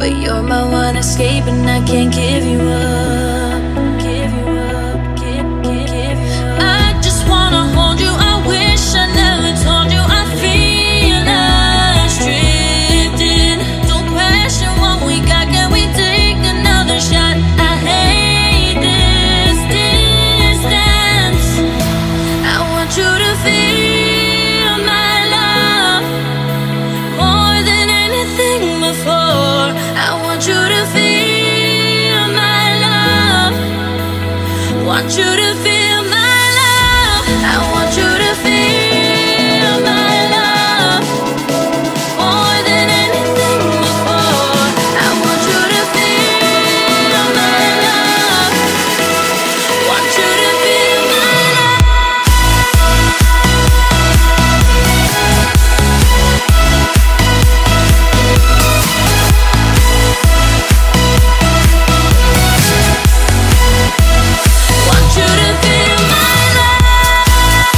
but you're my one escape, and I can't give you up. Give you up, give you up. I just wanna hold you. I wish I never told you. I feel us drifting. Don't question what we got. Can we take another shot? I hate this distance. I want you to feel my love more than anything before. I want you to feel my love. Want you to feel my love. I want you to feel my love more than anything before. I want you to feel my love. Want you to feel my love. Want you to feel my love.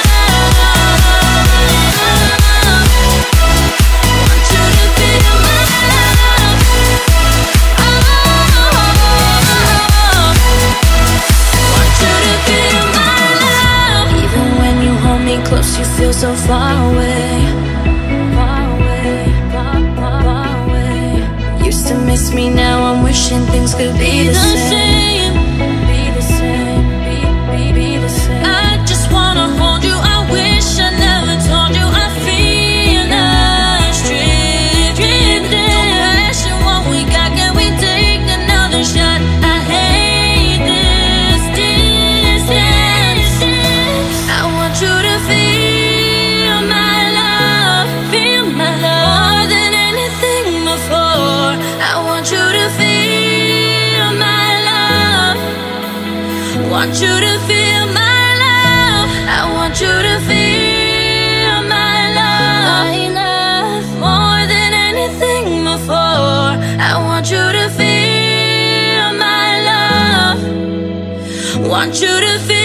Want you to feel my love. Want you to feel my love. Even when you hold me close, you feel so far away. Far away, far away. Used to miss me, now I'm wishing things could be the same. Be the same, be the same. I just wanna hold you. I wish I never told you. I feel us drifting. Don't question what we got. Can we take another shot? I hate this distance. I want you to feel my love. Feel my love more than anything before. I want you to feel my love. Want you to feel my love. I want you to feel my love more than anything before. I want you to feel my love. Want you to feel